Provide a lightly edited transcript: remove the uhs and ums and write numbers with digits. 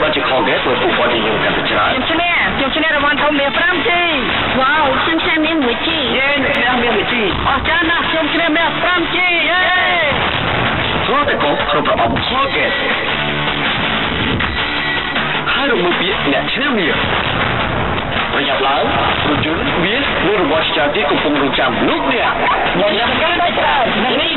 បាត់ជា Colgate ព្រោះពួកគាត់និយមកាន់តែច្រើនខ្ញុំឈ្នះរង្វាន់ធំមាន 5G វ៉ាវខ្ញុំឈ្នះមាន 1G យេខ្ញុំមាន 1G អស្ចារ្យណាស់ខ្ញុំឈ្នះមាន 5G យេព្រោះតែកុំក្នុងប្រអប់ Colgate ហើយរំមើលពាក្យអ្នកឈ្នះមានប្រយ័ត្នឡើងរថយន្តវាមួយរង្វាន់ច្រើនទៀតកំពុងរងចាំលោកអ្នកខ្ញុំយ៉ាងកាន់តែច្រើននេះ